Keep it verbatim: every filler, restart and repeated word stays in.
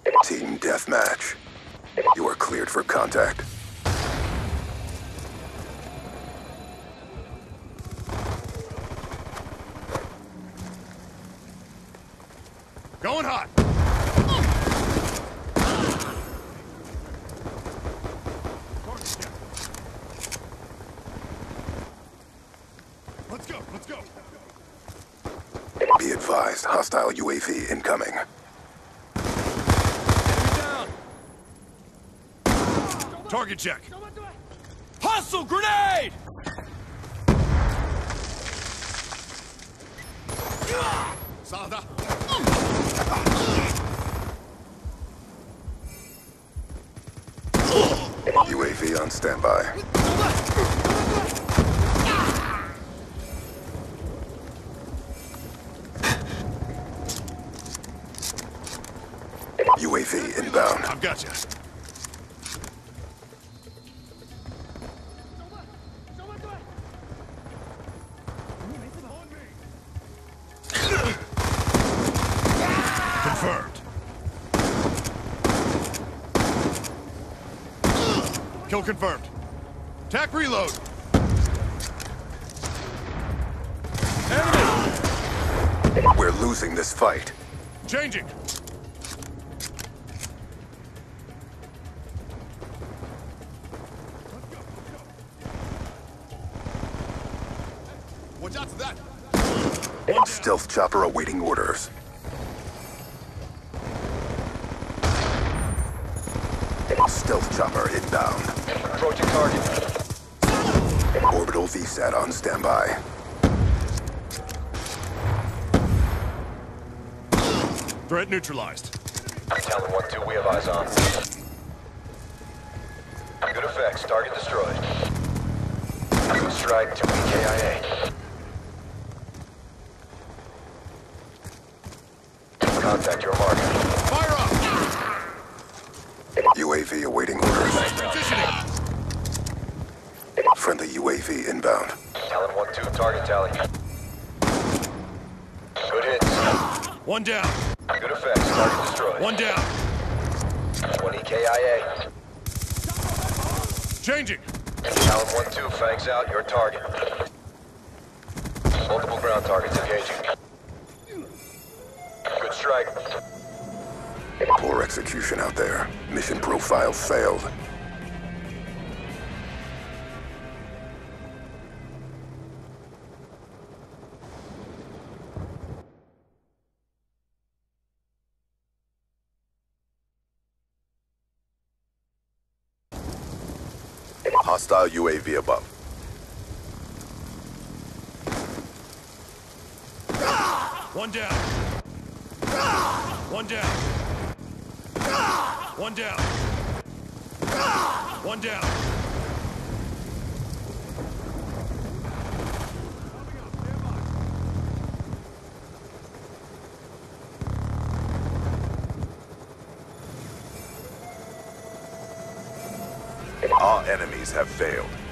Team Deathmatch. You are cleared for contact. Going hot! Let's go, let's go! Be advised, hostile U A V incoming. Down. Target check. Hostile grenade! Salada. U A V on standby. U A V inbound. I've got you. Confirmed. Kill confirmed. Tac reload. Enemy. We're losing this fight. Changing. Watch out for that. Stealth chopper awaiting orders. Stealth chopper inbound. Approaching target. Orbital Vsat on standby. Threat neutralized. Talon one two, we have eyes on. Good effects, target destroyed. Good strike, two E K I A. Contact your mark. Fire up! U A V awaiting orders. Transitioning. Friendly U A V inbound. Talon one two, target tally. Good hits. One down. Good effects, target destroyed. One down. one E K I A. Changing. Talon one two, fangs out, your target. Multiple ground targets engaging. Good strike. Poor execution out there. Mission profile failed. Hostile U A V above. One down. One down. One down. One down. Our enemies have failed.